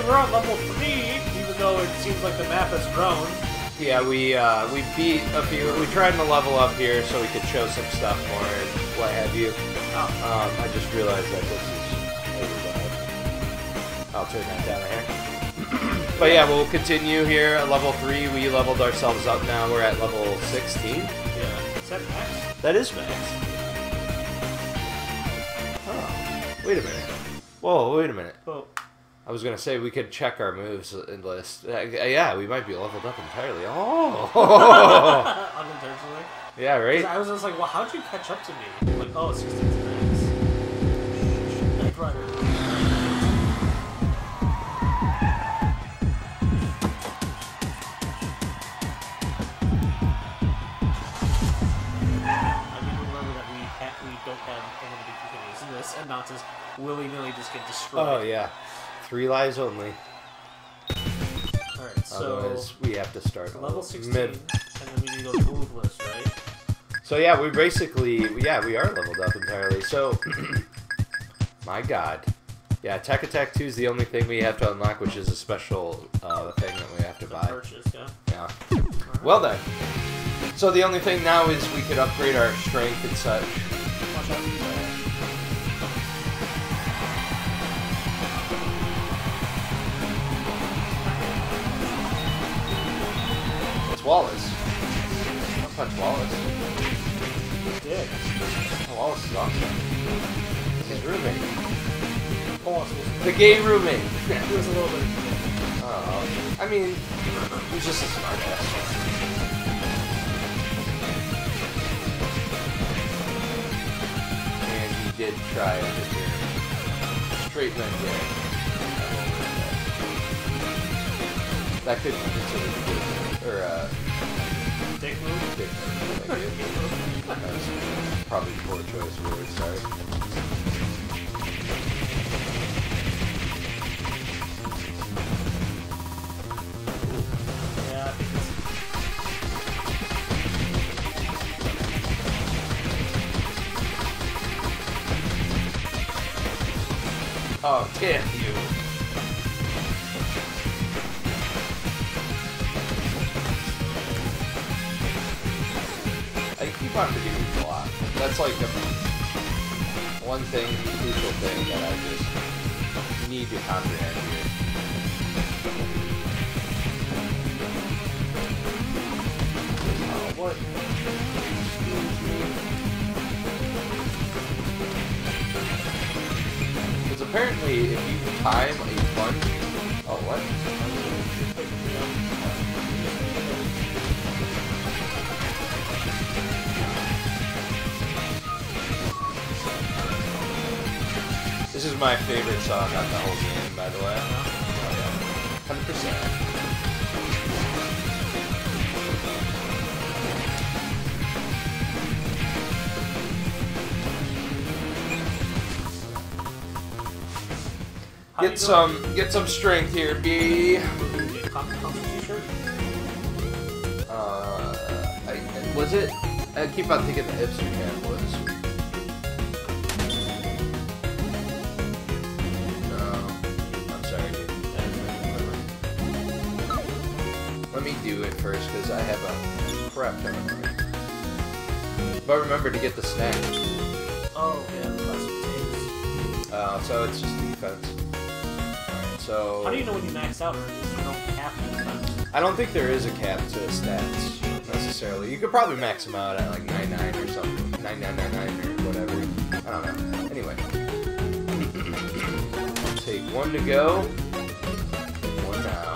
we're on level 3, even though it seems like the map has grown. Yeah, we beat a few. We tried to level up here so we could show some stuff more and what have you. Oh. I just realized that this is. I'll turn that down here. But yeah, we'll continue here at level 3. We leveled ourselves up now. We're at level 16. Yeah. Is that max? That is max. Oh, wait a minute. Whoa, wait a minute. Oh. I was gonna say we could check our moves list. Yeah, we might be leveled up entirely. Oh. Unintentionally. Yeah, right. I was just like, well, how'd you catch up to me? Like, oh, 16 max. Knight Rider. And not just willy-nilly just get destroyed. Oh, yeah. 3 lives only. Alright, so... Otherwise, we have to start level 16, mid. and then we need to go to move list, right? So, yeah, we basically... Yeah, we are leveled up entirely. So, my god. Yeah, Tech Attack 2 is the only thing we have to unlock, which is a special thing that we have to buy. Purchase, yeah. Yeah. Right. Well then. So, the only thing now is we could upgrade our strength and such. Watch out. Wallace. Don't touch Wallace. Yeah. Wallace is awesome. His roommate. Wallace was... The gay roommate. He was a little bit... I mean, he's just a smart ass. And he did try to get straight men gay. That could be considered a good. Or, dick move? Dick move. That's probably poor choice of words, sorry. Yeah, I think it's... Oh, damn you. I keep on forgetting a lot. That's like the one thing, crucial thing that I just need to comprehend here. Oh, what? Because apparently, if you time a punch... Oh, what? This is my favorite song on the whole game, by the way. Oh, yeah. 100%. Get some strength here, B. Was it? I keep on thinking the hipster cat was. Let me do it first, because I have a crap ton of money. But remember to get the snack. Oh, yeah, the last potatoes. So it's just defense. Alright, so... How do you know when you max out, or is there no cap to defense? I don't think there is a cap to stats, necessarily. You could probably max them out at like 99 or something. 9999 or whatever. I don't know. Anyway. Take one to go. One now.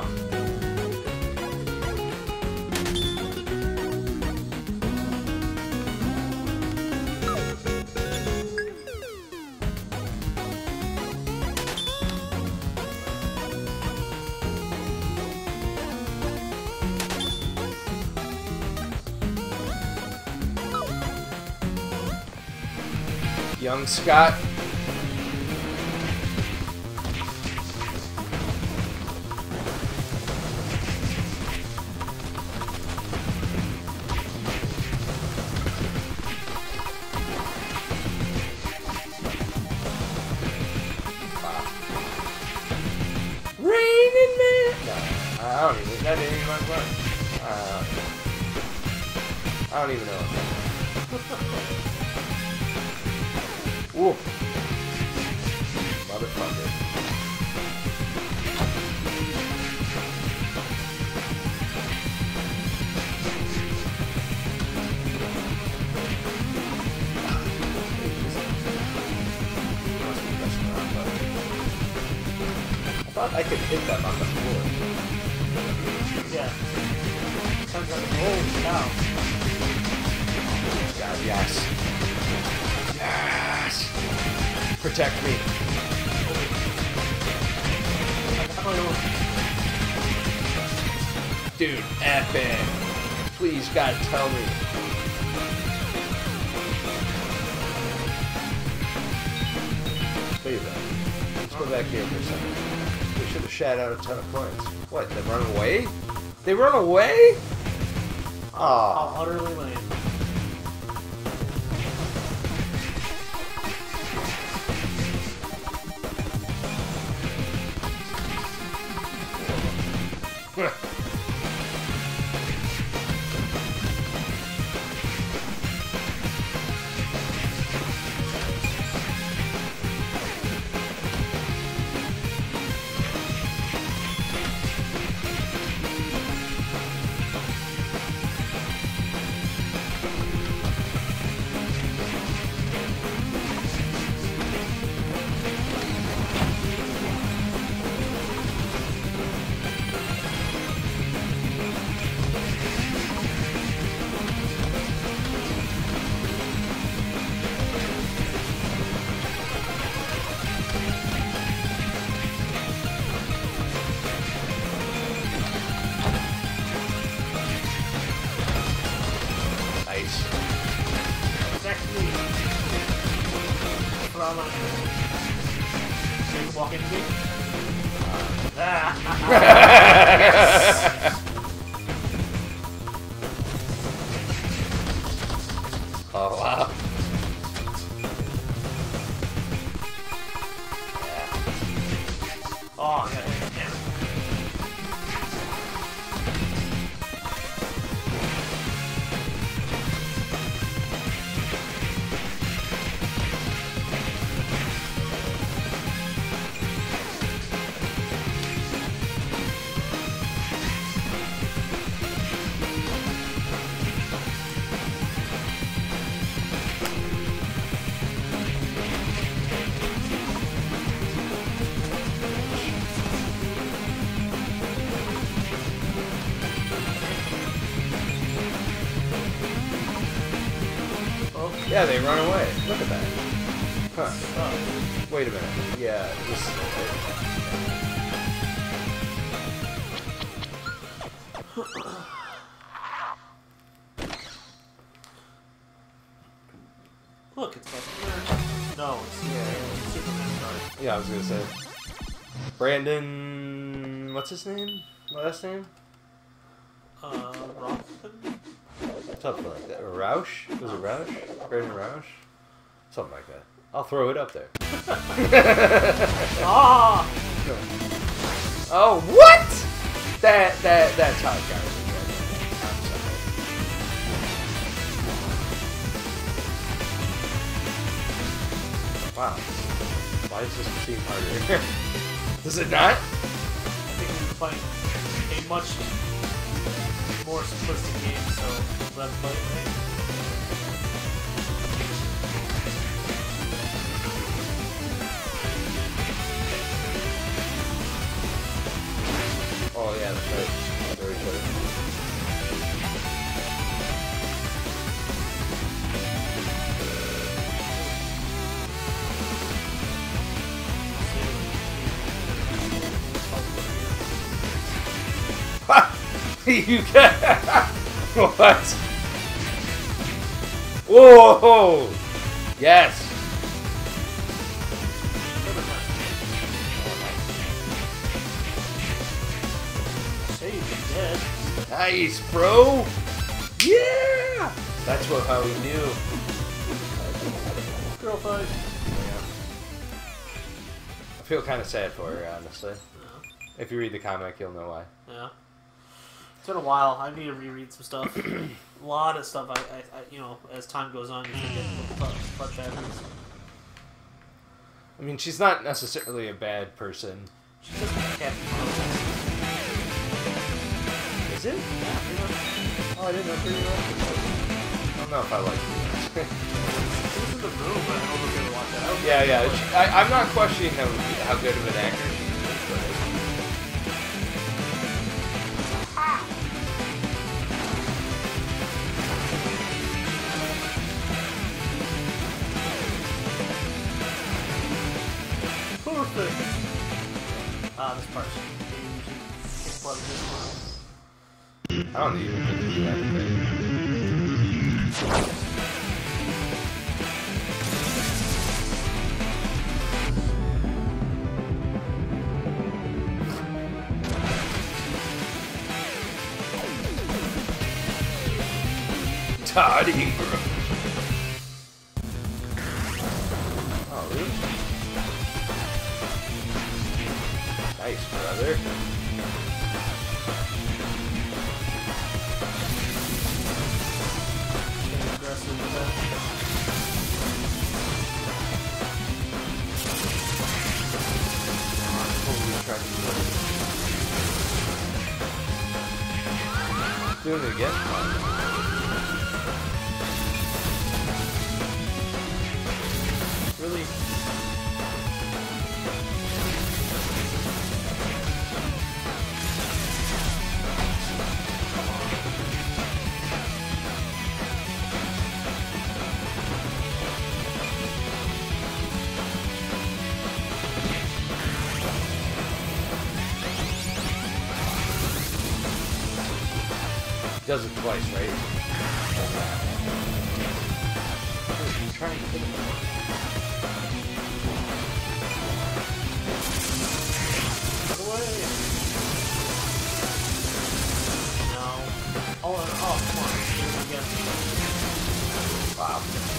Young Scott. Rain I don't even. That didn't even my fun. I don't even know. Whoa. Motherfucker. I thought I could hit them on the floor. Yeah. Sounds like holy cow. God, yes. Yes. Protect me. Dude, epic. Please, God, tell me. Wait a minute. Let's go back here for a second. We should have shat out a ton of points. What, they run away? They run away? How utterly lame. It's actually from walk into me. Oh, wow. Oh, I got it. Damn it. Yeah, they run away. Look at that. Huh. Oh. Wait a minute. Yeah, this... Look, it's Superman. No, it's Superman card. Yeah, I was gonna say. Brandon... What's his name? Last name? Robinson? Something like that. Roush? Was it Roush? Brandon Roush? Something like that. I'll throw it up there. Ah! Oh, what? That's how it goes. Wow. Why does this seem harder? Does it not? I think we're playing a much more simplistic game, so let's play it. Oh yeah, that's right. Very good. You got what? Whoa! Yes. Nice, bro. Yeah. That's how we knew. Girl fight. Yeah. I feel kind of sad for her, honestly. No. If you read the comic, you'll know why. Yeah. It's been a while. I need to reread some stuff. A lot of stuff. I you know, as time goes on, you should get butt patterns. I mean, she's not necessarily a bad person. She's just Captain Marvel. Is it? Yeah, pretty much. Oh, I didn't know pretty much. I don't know if I like it. She was in the room, but I don't know if you ever watched that. Yeah. I'm not questioning how good of an actor she is, but... Perfect. This part's I don't even think to do anything. Todd Ingram. Oh, really? Nice, brother. aggressive with that. Doing it again? Really? Does it twice, right? He's trying to hit it. Away. No. Oh, come on. Again. Wow.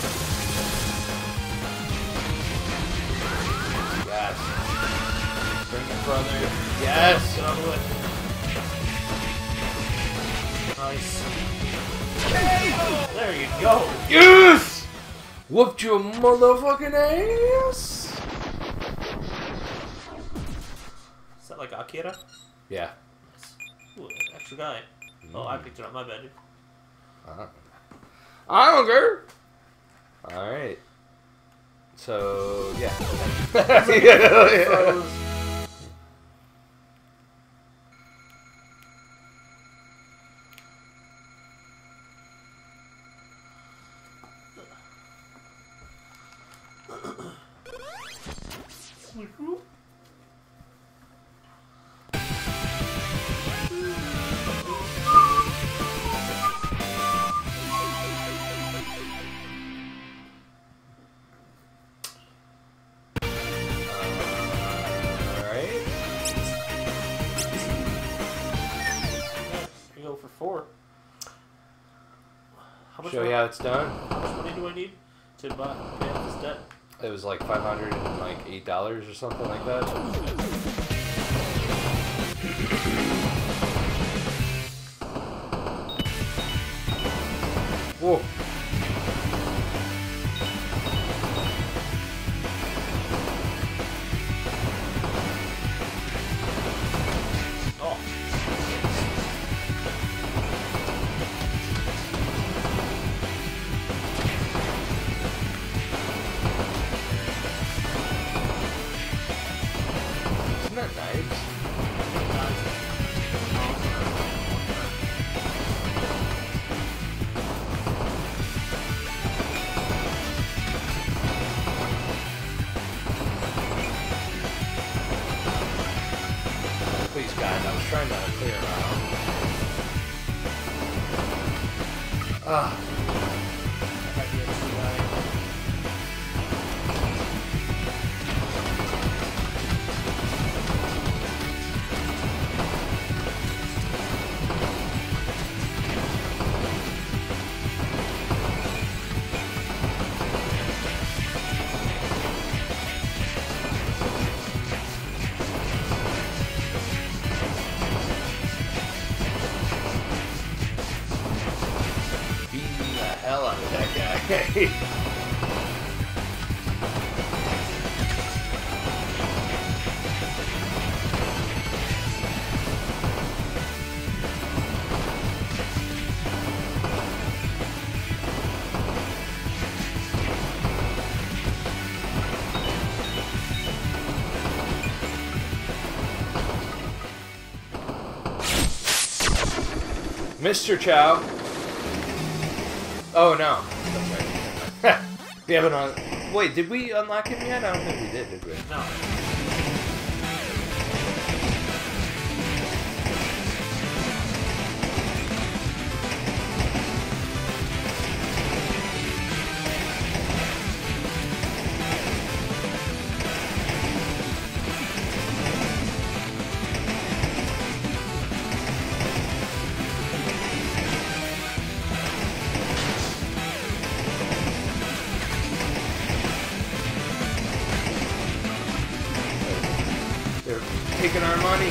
Yes. Bring it, brother. Yes. Get out of the way. Nice. There you go. Yes! Whooped your motherfucking ass! Is that like Akira? Yeah. Nice. Ooh, extra guy. Oh, I picked it up. My bad, dude. I don't care. Alright. So, yeah. Froze. For 4. How much Show you how it's done. How much money do I need to pay off this debt? It was like $508 or something like that. Whoa. Isn't that nice? Please, God, I was trying to clear him out. Ah. Okay. Mr. Chow. Oh no. That's right. We haven't wait, did we unlock him yet? I don't think we did we? No. Taking our money.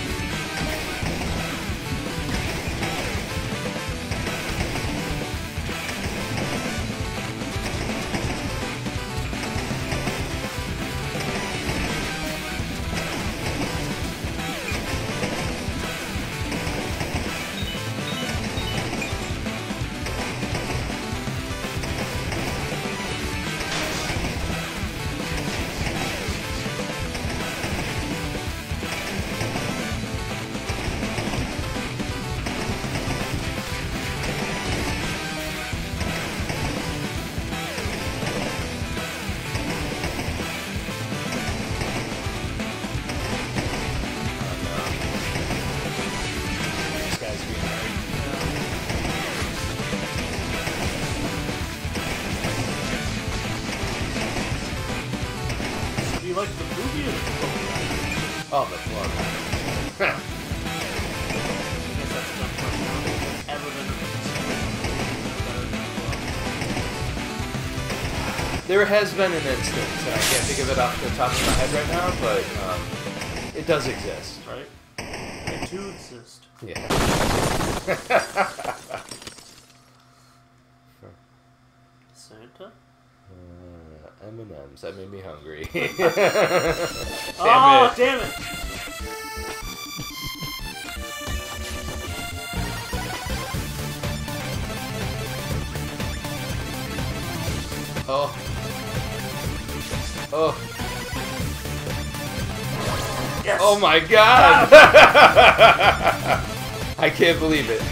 Do you like the movie or the book? Oh, the plug. I guess that's a dumb question. I don't think there's ever been a better than the book. There has been an instance, and I can't think of it off the top of my head right now, but it does exist. Right? They do exist. Yeah. Santa? M&M's. That made me hungry. Damn it! Oh. Oh. Yes. Oh my god! I can't believe it.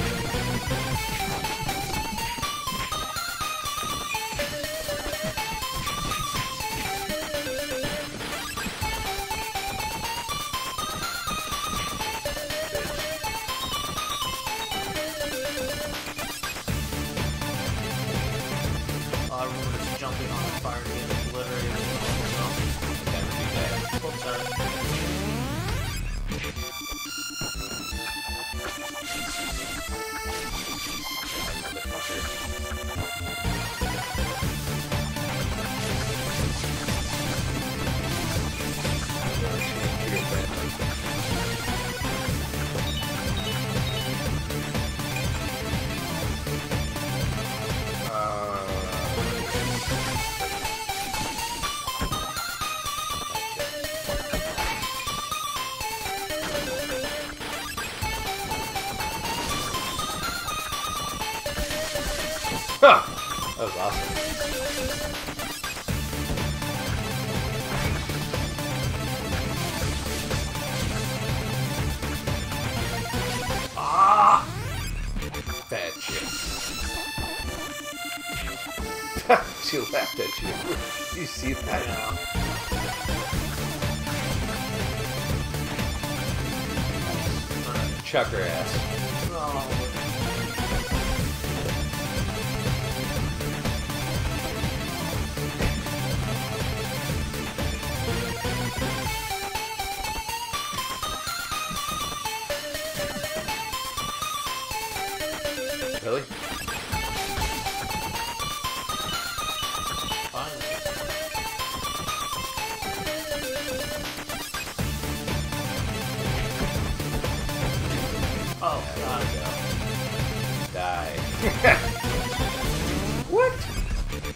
I remember just jumping on the fire to get obliterated. Never do that. Oh, sorry. Huh. That was awesome. Ah! Bad shit. She laughed at you. You see that? Yeah. Chuck her ass. Oh. Really? Finally. Oh, There God. we go. Die. What?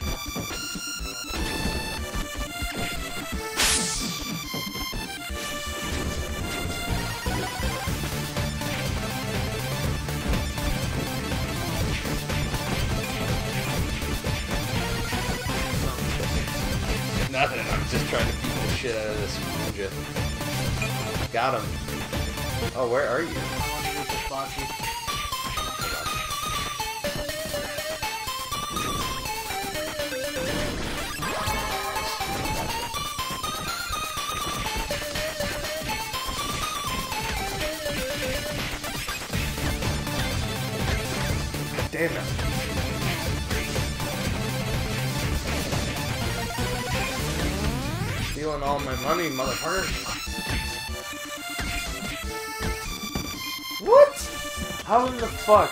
Nothing, I'm just trying to beat the shit out of this ninja. Got him. Oh, where are you? I want to use this bocce. Damn it. Stealing all my money, motherfucker. What? How in the fuck?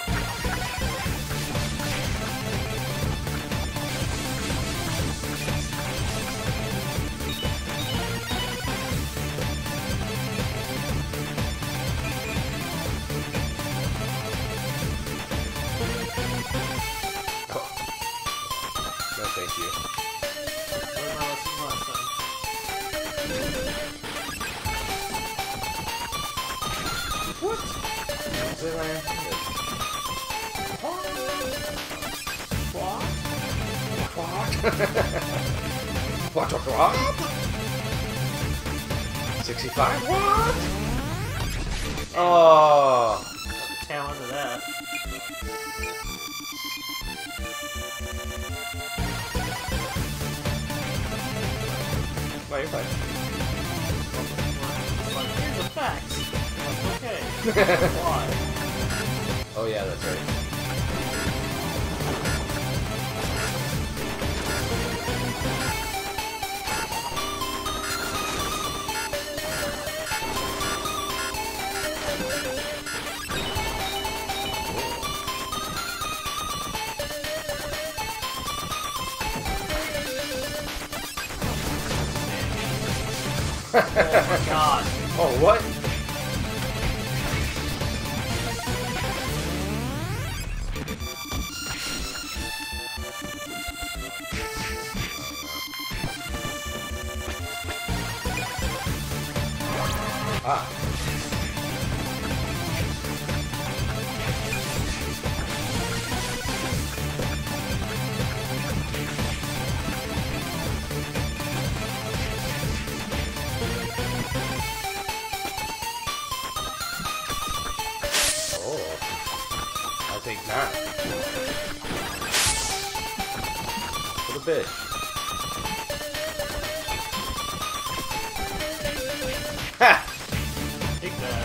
No, thank you. Learned my lesson last time. What? Did I? What? What? 65? What? Oh. Got the tail end of that. No, you're fine. It's like, here's the facts. I'm like, okay. Why? Oh yeah, that's right. Oh my god. Oh, what? Ah. I think not. What a bitch. Ha! Take that.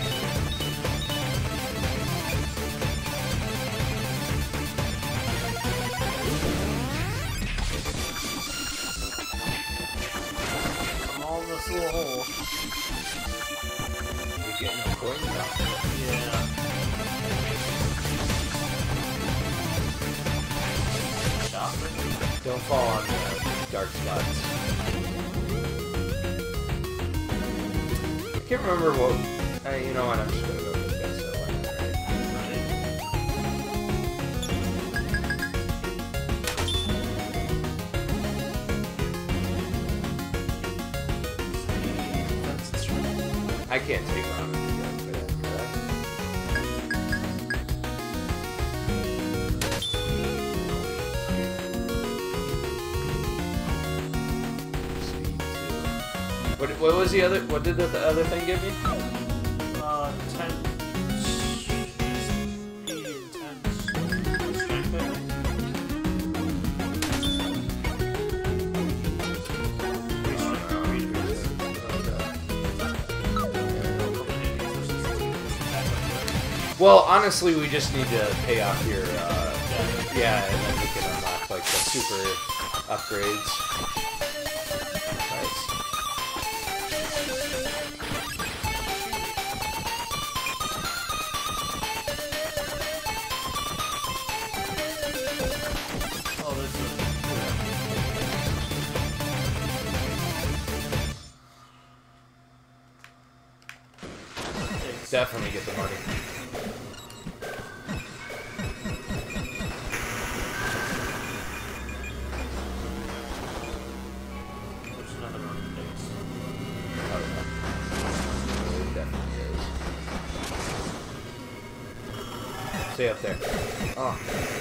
I'm all in this little hole. You're getting a coin now. Yeah. Don't fall on the dark spots. I can't remember what. You know what? I'm just gonna go with this guy. So why not, right? I can't take on it for that, could I? What was the other? What did the other thing give me? 10. 8 and 10. Strength, I think. Well, honestly, we just need to pay off your, yeah, and then we can unlock, like, the super upgrades. Nice. Oh, there's a... Definitely get the money. stay up there. Oh.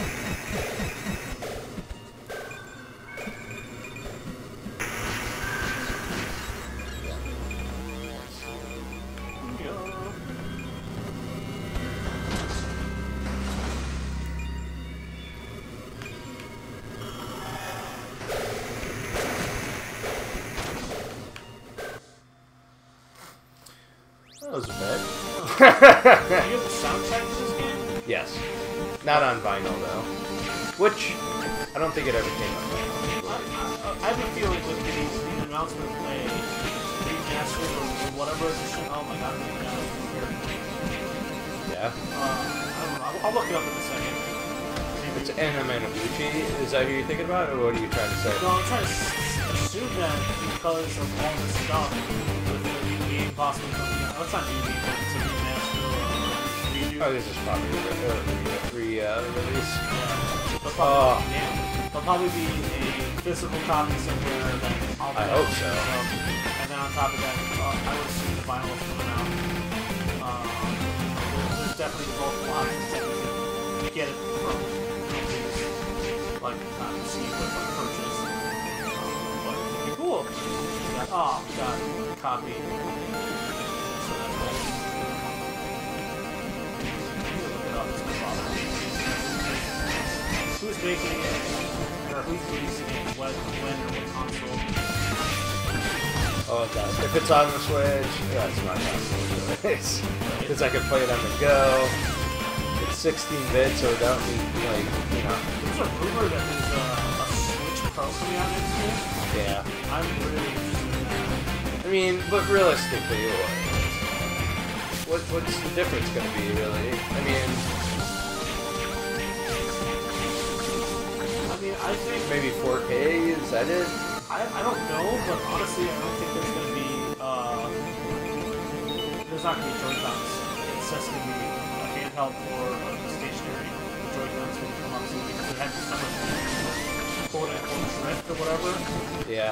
That was bad. Do you have the soundtrack to this game? Yes. Not on vinyl, though. Which, I don't think it ever came on vinyl. I have a feeling with these announcements, a remastered or whatever edition. Oh my god, maybe not here. Yeah. I don't know. I'll look it up in a second. Maybe. It's Anamanabuchi. Is that who you're thinking about, or what are you trying to say? No, I'm trying to assume that because of all this stuff with the new game possibly coming out. Oh, it's not new game, but it's a remaster or a redo. Oh, this is probably a free release. Yeah. There'll probably be a physical copy somewhere that I hope so. And then on top of that, I would assume the vinyl is coming out. There's definitely multiple options that you can get it from companies, like not receive but like purchase. But it'd be cool. Oh, got a copy. So that's cool. Look it up. It's no problem. Who's making it? Or who's releasing it? When or what console? Oh, it does. If it's on the Switch, yeah, it's my console. Because I can play it on the go. It's 16-bit, so it don't need, like, you know. There's a rumor that there's a Switch Pro coming out next year. Yeah. I'm really interested in that. I mean, but realistically, what's the difference going to be, really? I mean, I think maybe 4K, is that it? I don't know, but honestly, I don't think there's going to be, there's not going to be Joy-Cons. It's just going to be a handheld or a stationary Joy-Cons when you come up soon, because there had to be so much quote-unquote drift or whatever. Yeah.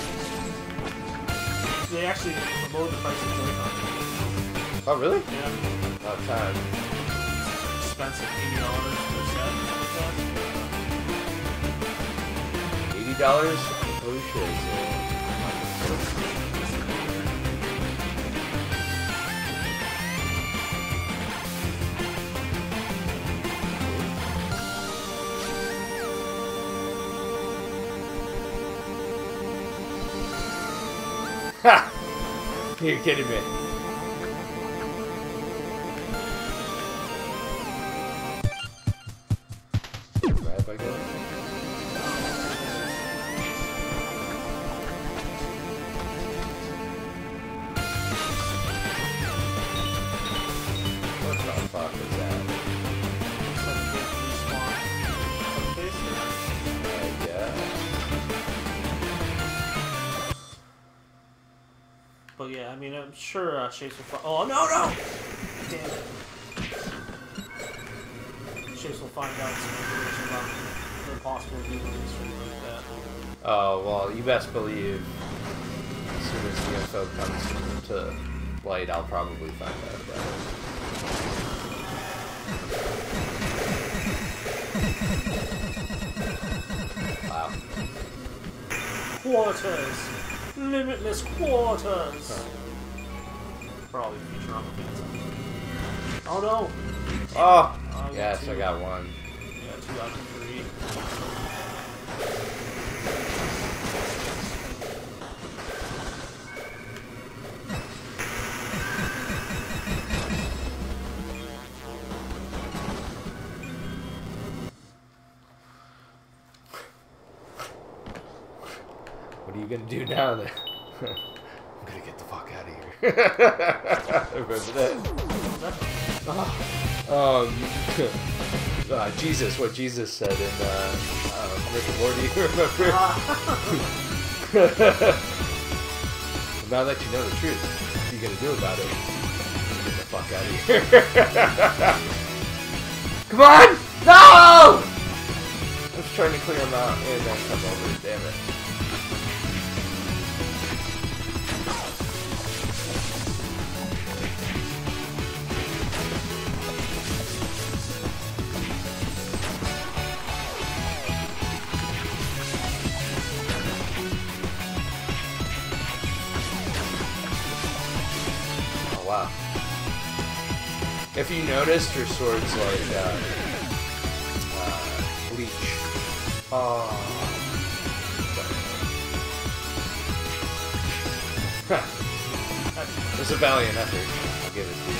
They actually lowered the price of Joy-Cons. Oh, really? Yeah. Oh, time. Expensive, $80 per set, like that. $80? Holy shit. Ha! You're kidding me. Grab, I guess. Fuck is that? But yeah, I mean, I'm sure Shapes will find. Oh no! Damn it! Shapes will find out some information about the possible release or anything like that. Oh well, you best believe as soon as the info comes to light, I'll probably find out about it. Wow. Quarters! Limitless quarters! Huh. Probably feature on the fans. Oh no! Oh! Yes, I got one. Yeah, 2 out of 3. What are you gonna do now then? I'm gonna get the fuck out of here. Remember that? Jesus, what Jesus said in Rick and Morty, remember? Now that you know the truth, what are you gonna do about it? Get the fuck out of here. Come on! No! I was trying to clear him out and then come over, damn it. If you noticed, your sword's like bleach. Oh. It was a valiant effort. I'll give it to you.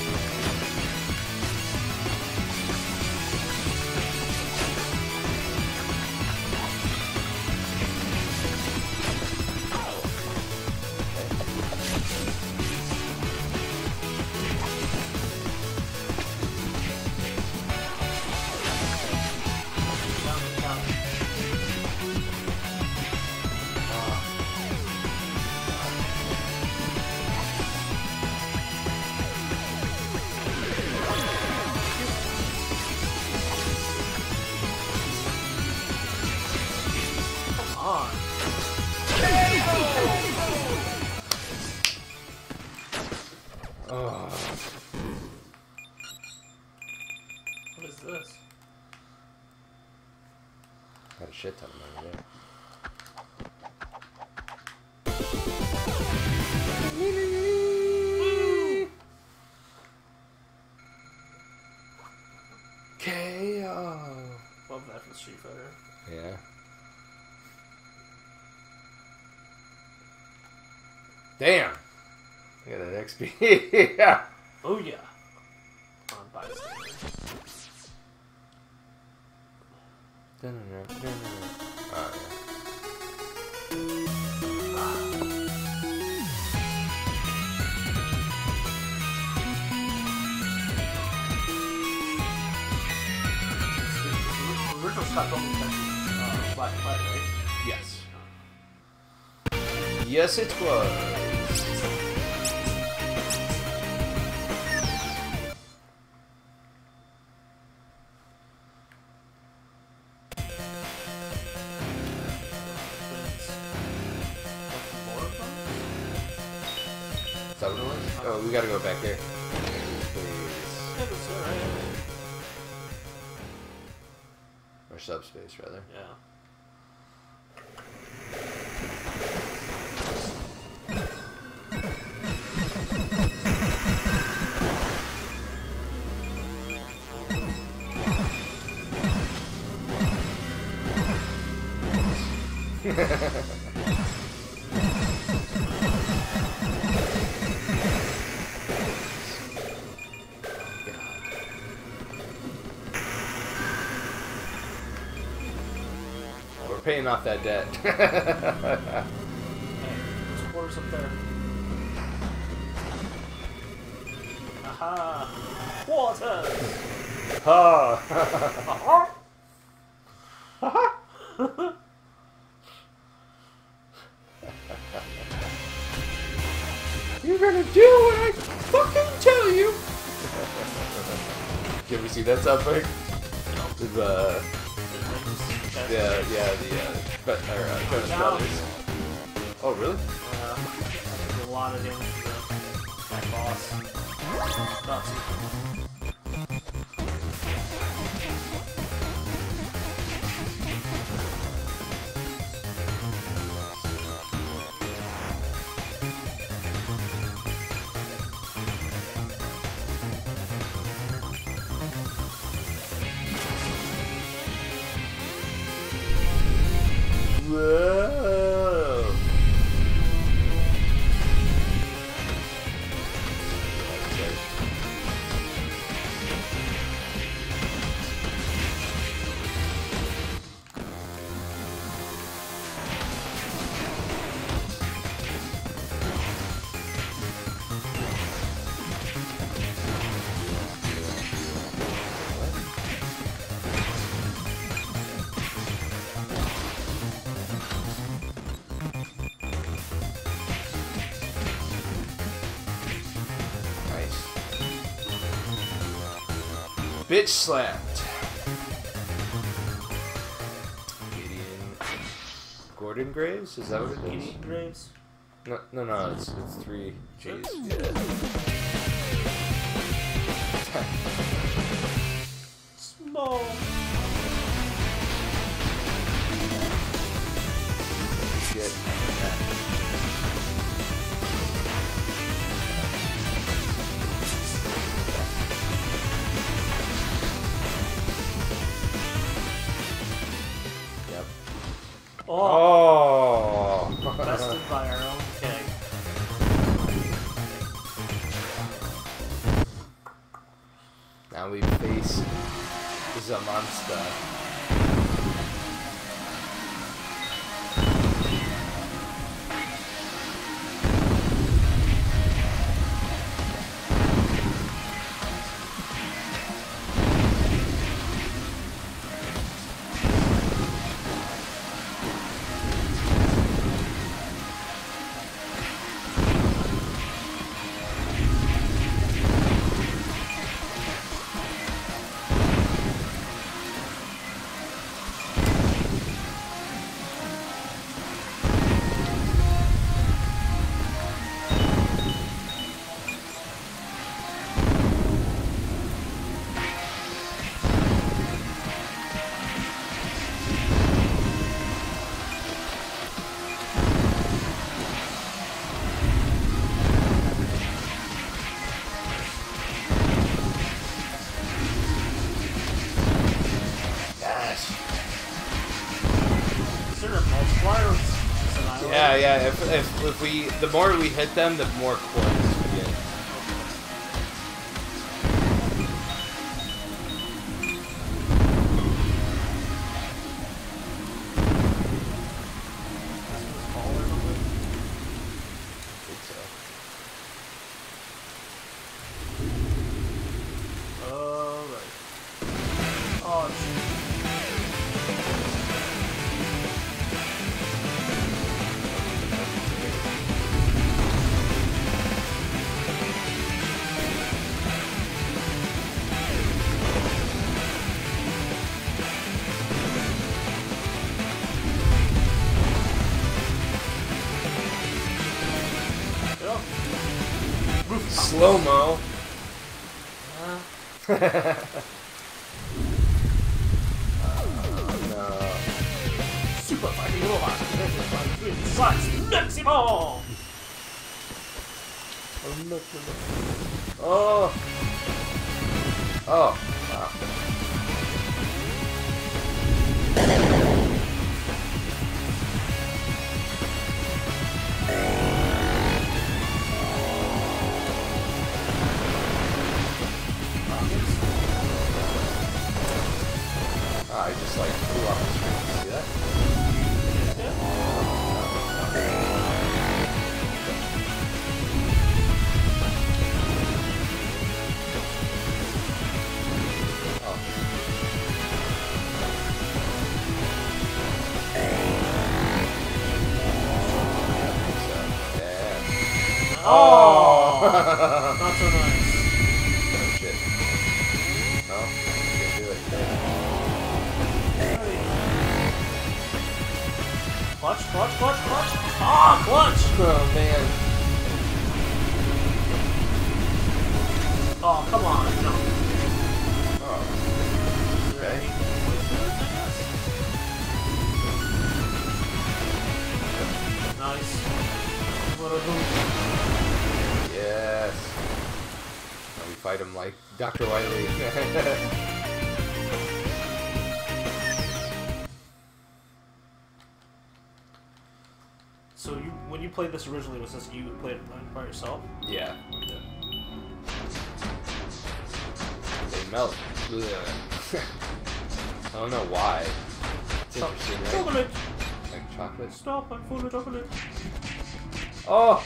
What is this? Got a shit ton of money there. KO. Love that from Street Fighter. Yeah. Damn. I got an XP. Yeah. Oh yeah. On bystander. Oh, yeah. The original Scott Pilgrim Black and White, right? Yes. Yes, it was. Is that what it was? Oh, we gotta go back there. Yeah, that's alright. Or subspace, rather. Yeah. We're paying off that debt. Hey, there's quarters up there. Aha! Water! Ha! You're gonna do what I fucking tell you! Can we see that sound effect? The Jonas Brothers. Oh, really? A lot of damage to that boss. Not super. Whoa! Bitch slapped. Gideon Gordon Graves? Is that what it is? Gideon Graves? No, it's 3 G's. Yeah. Small. Shit. Oh! Bested by our own keg. Now we face the monster. Yeah. If we, the more we hit them, the more coins we get. Slow-mo. No. Super fighting robot. Size maximum. Oh. Oh. Wow. I just like flew off the screen. See that? Oh. Yeah. Oh! Not so nice. Oh shit. No, can't do it. Clutch. Ah, clutch! Oh, man. Oh, come on, no. Oh. Okay. Nice. What a hoop. Yes. Now we fight him like Dr. Wily. So when you played this originally, was this you played it by yourself? Yeah. Okay. They melt. Ugh. I don't know why. It's interesting, right? Chocolate! Like chocolate? Stop, I'm full of chocolate. Oh!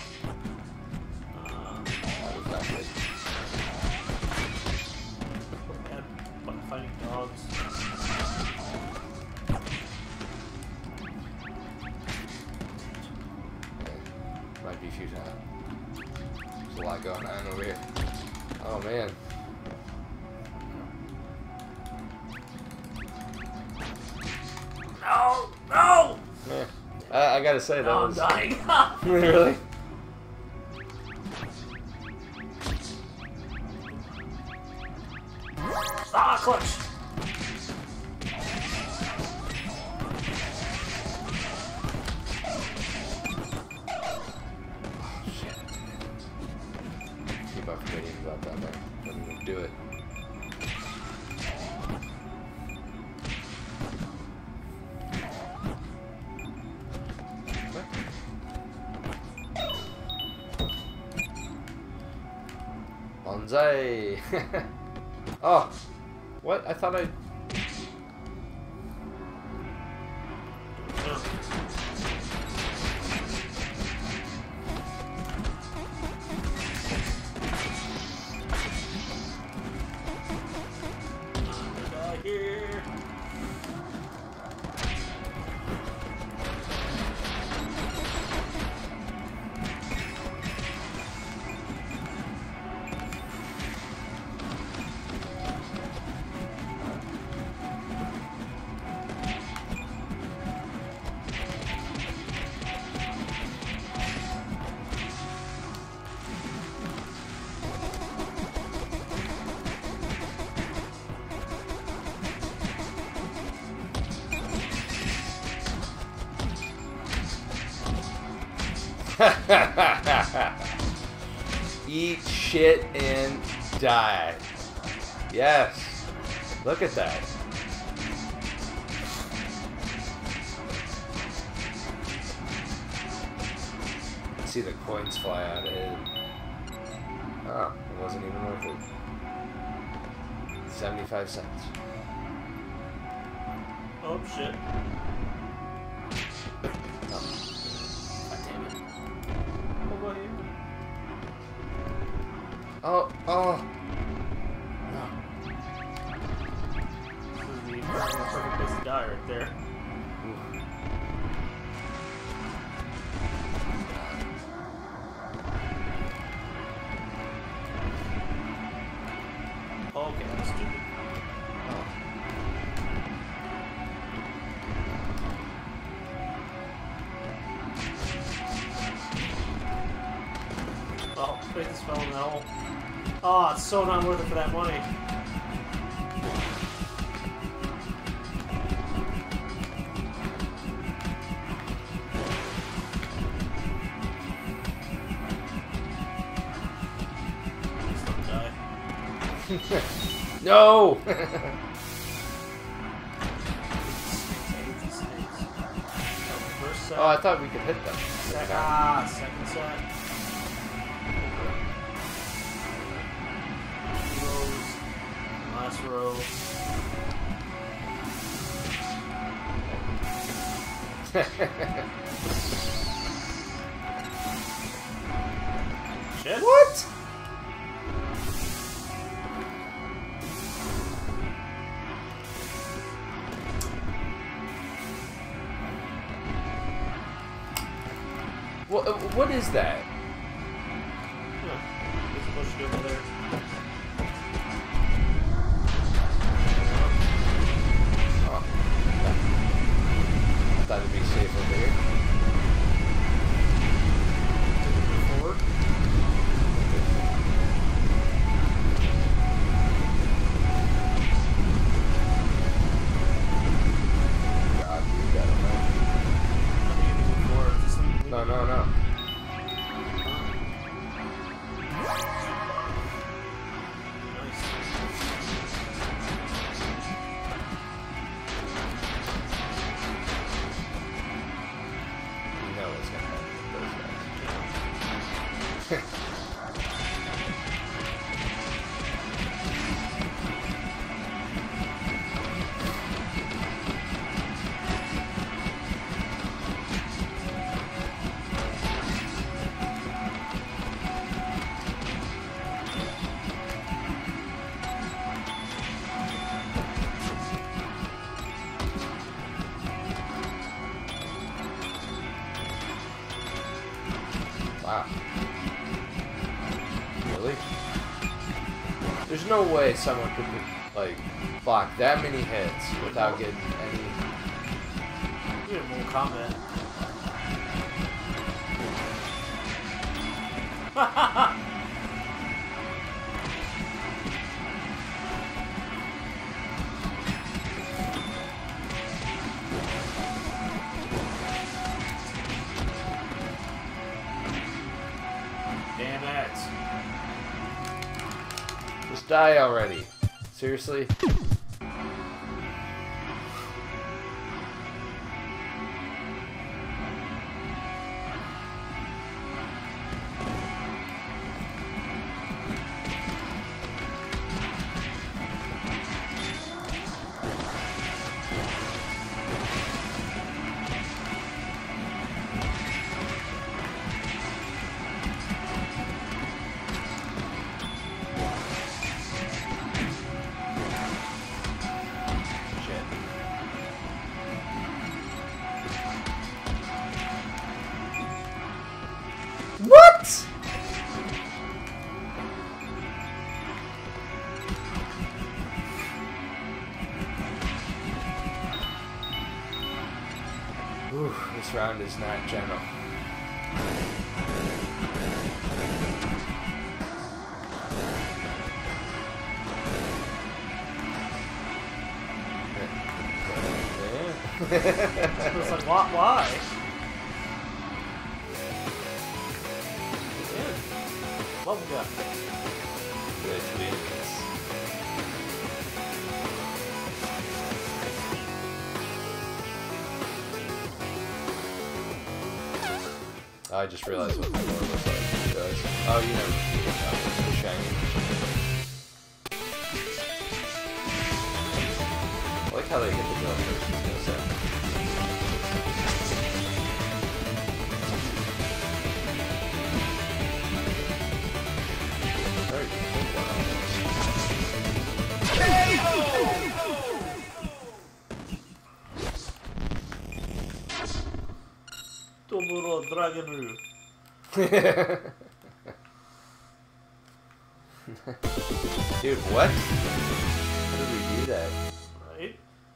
That was not good. Bad fighting dogs. Might be futile. There's a lot going on over here. Oh man. No! Yeah. I gotta say that No, was. I'm dying. Really? Ah, clutch! Oh shit. Keep on forgetting about that man. Don't even do it. Banzai! Oh! What? I thought I... Here. Eat shit and die. Yes. Look at that. See the coins fly out of it. Oh, it wasn't even worth it. 75 cents. Oh shit. Oh. God damn it. Over here. Oh, oh. No. This is the perfect place to die right there. Okay, that's stupid. Oh, wait, this fell in the hole. Oh, it's so not worth it for that money. Please don't die. No! First set. Oh, I thought we could hit them. Second set. Rows. Last row. Shit. What? What is that? Huh. There's a bush over there. Oh. I thought it'd be safe over here. Move forward. God, you gotta know. I think you can move forward. Just leave. No, no, no. Nice. You know what's gonna happen with those guys. Wow. Really? There's no way someone could, like, block that many hits without getting any... You have more comment. Damn it. Just die already. Seriously? This round is not general. It's like, why? Love gun. Good beans. I just realized what the door looks like. It does. Oh, you never it's shiny. I like how they hit the door first. I was gonna say. Very good Tomorrow Dragon. Dude, what? How did we do that? Right?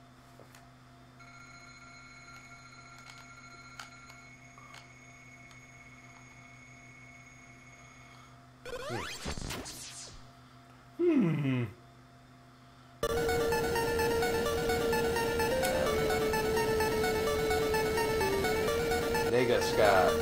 Nigga Scott.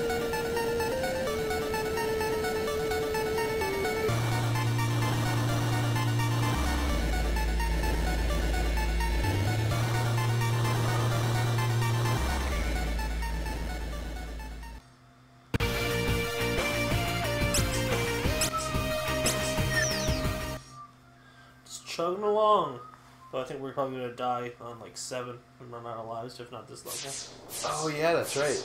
Just chugging along. But I think we're probably gonna die on like 7 and run out of lives, if not this level. Oh yeah, that's right.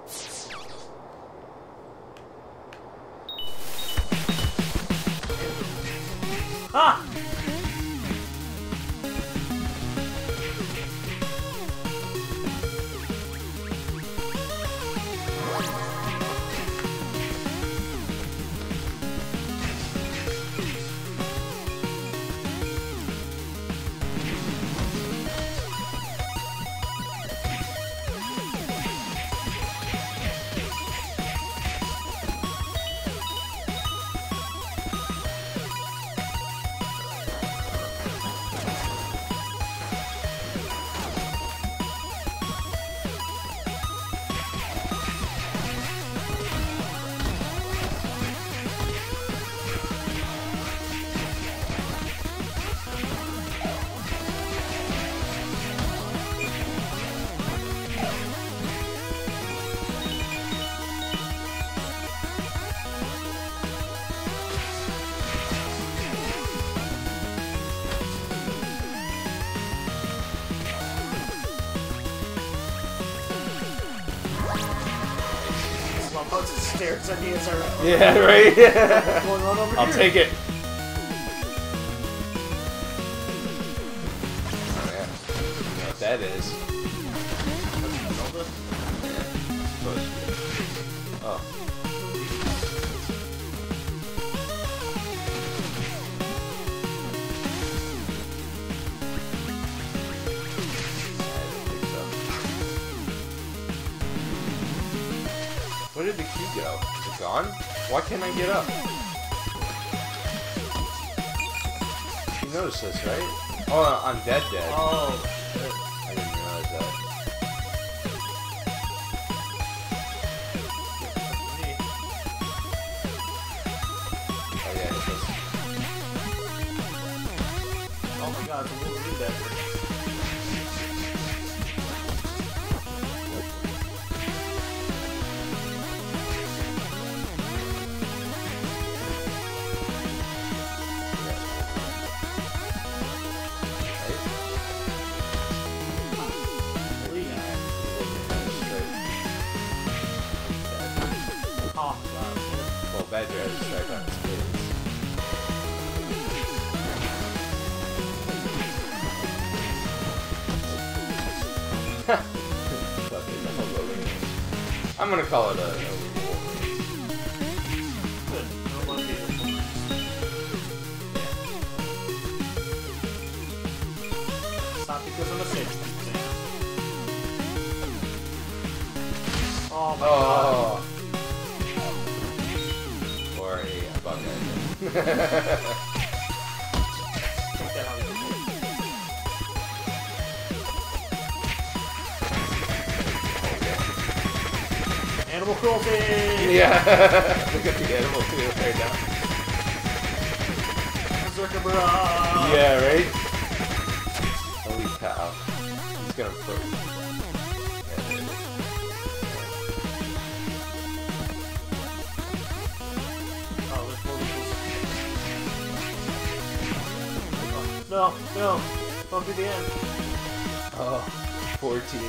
Ha! Bunch of stairs ideas are Yeah, right? going on over I'll here. take it. Oh yeah. You know what that is. Oh. Where did the key go? Is it gone? Why can't I get up? You noticed this, right? Oh, I'm dead. Oh, I didn't realize that. Oh yeah, it does. oh my god, we'll do that. Bad guys strike on his face. I'm gonna call it a Good. I don't want to be able to stop because I'm a safety exam. Oh my god. Or a bug Take that out of here. Animal cruelty! Yeah. Look at the animal too right now. Berserker Bra! Yeah, right? Holy cow. He's gonna put... No, no. Don't do the end. Oh, 14.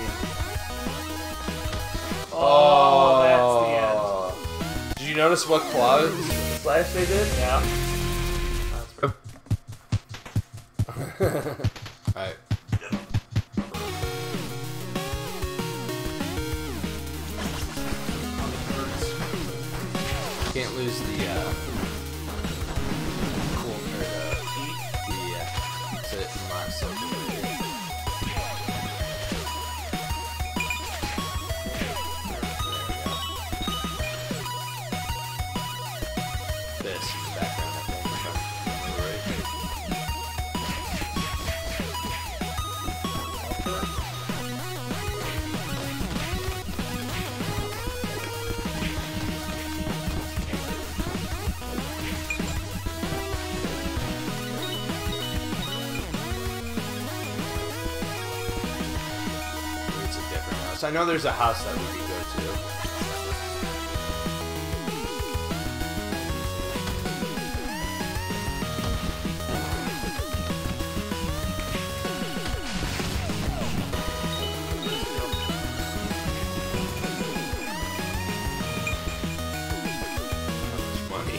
Oh, that's the end. Did you notice what claws slash they did? Yeah. Alright. Can't lose the cool or the heat. So it unlocks something. This is the background, I think, if I'm right. It's a different house. I know there's a house that we could go to. Money.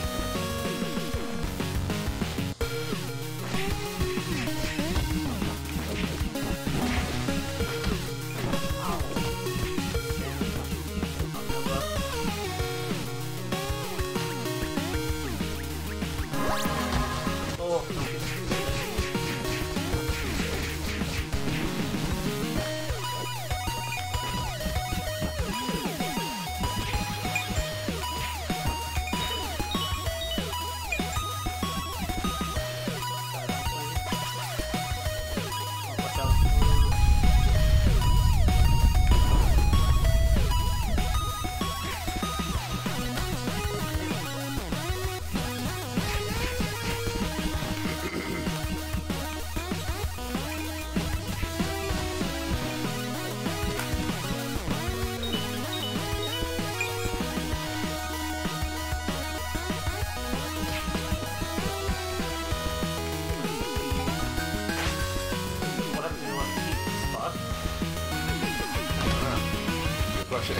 Question.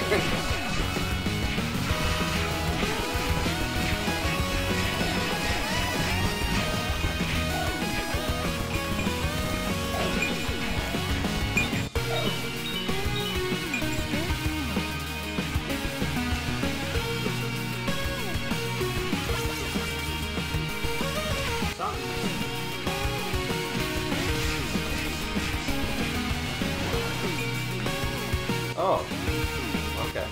Oh, okay.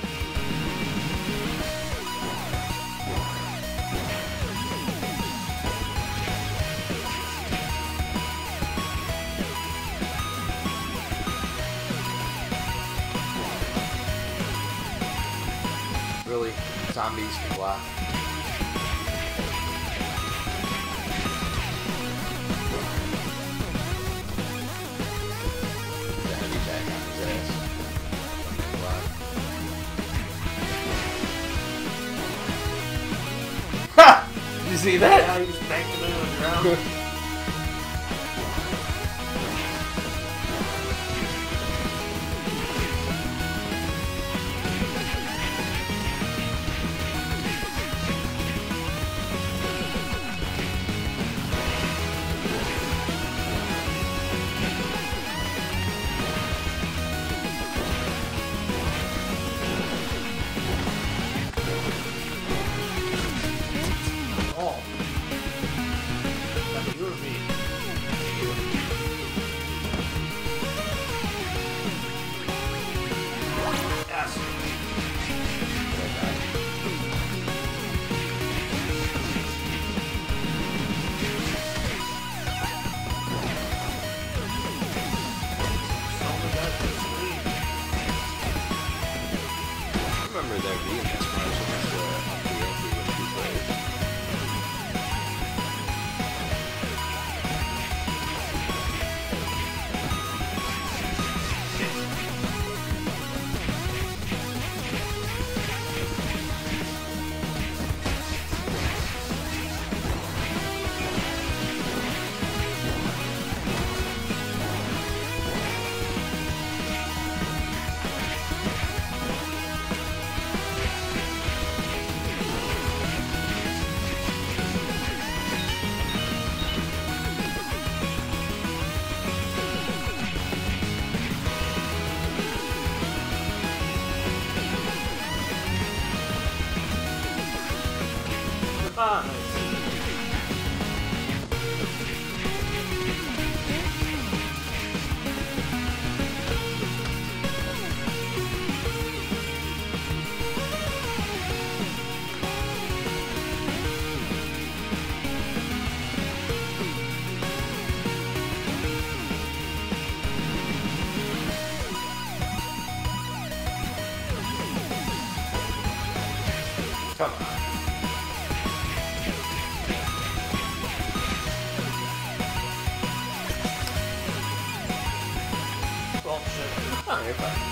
Really, zombies can block. The heavy attack on his ass. Ha! Did you see that? Yeah, he just banked him into the ground. Come on. Oh, shit. Oh, you're fine.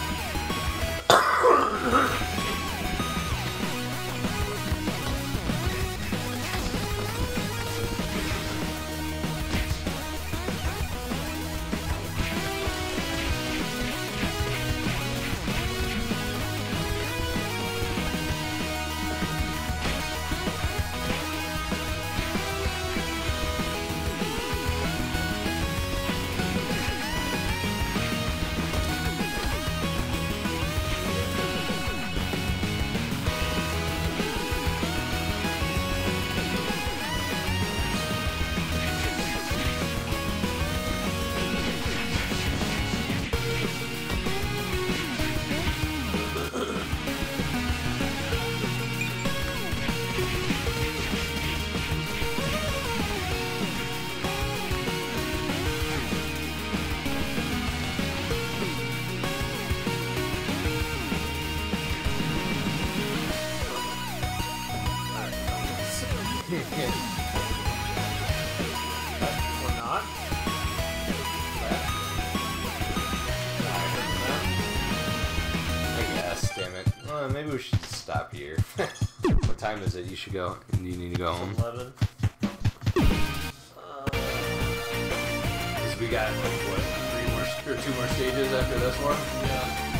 Or not. I guess, damn it. Well, maybe we should stop here. What time is it? You should go. You need to go home. 11. Because we got, like, what, 3 more, or 2 more stages after this one? Yeah.